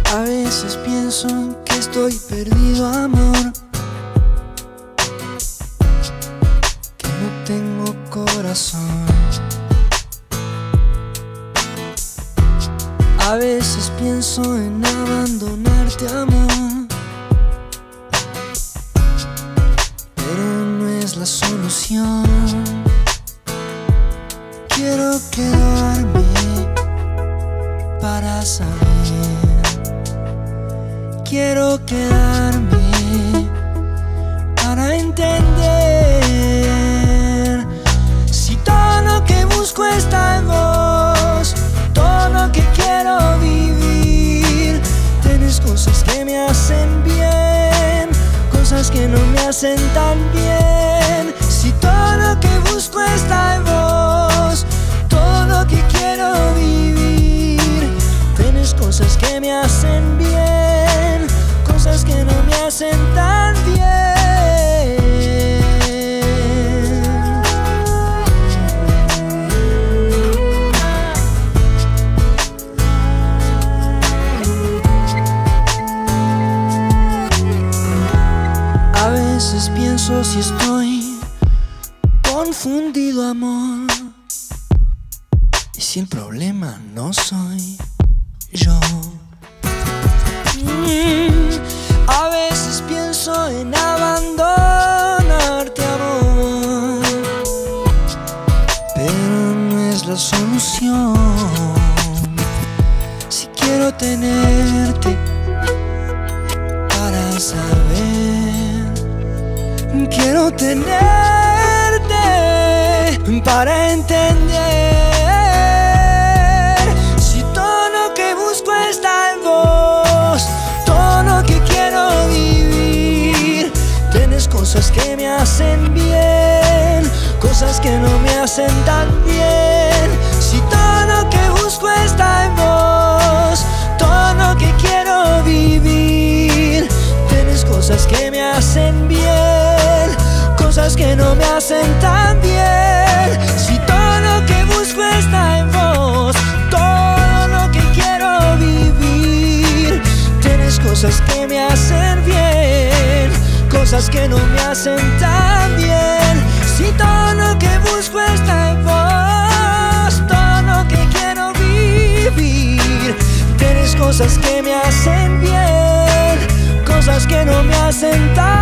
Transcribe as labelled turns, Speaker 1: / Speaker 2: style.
Speaker 1: A veces pienso que estoy perdido, amor, que no tengo corazón. A veces pienso en abandonarte, amor, pero no es la solución. Quiero quedarme para saber. Quiero quedarme para entender. Si todo lo que busco está en vos, todo lo que quiero vivir, tienes cosas que me hacen bien, cosas que no me hacen tan bien. Si todo lo que busco está en vos, todo lo que quiero vivir, tienes cosas que me hacen bien, cosas que no me hacen tan bien. A veces pienso si estoy confundido, amor, y si el problema no soy yo. A veces pienso en abandonarte, amor, pero no es la solución. Si quiero tenerte para saber, quiero tenerte para entender. Si todo lo que busco está en vos, todo lo que quiero vivir, tienes cosas que me hacen bien, cosas que no me hacen tan bien. Si todo lo que busco está en vos, todo lo que quiero vivir, tienes cosas que me hacen bien, cosas que no me hacen tan bien. Si todo lo que busco está en vos, todo lo que quiero vivir, tienes cosas que me hacen bien, cosas que no me hacen tan bien. Si todo lo que busco está en vos, todo lo que quiero vivir, tienes cosas que me hacen bien, cosas que no me hacen tan bien.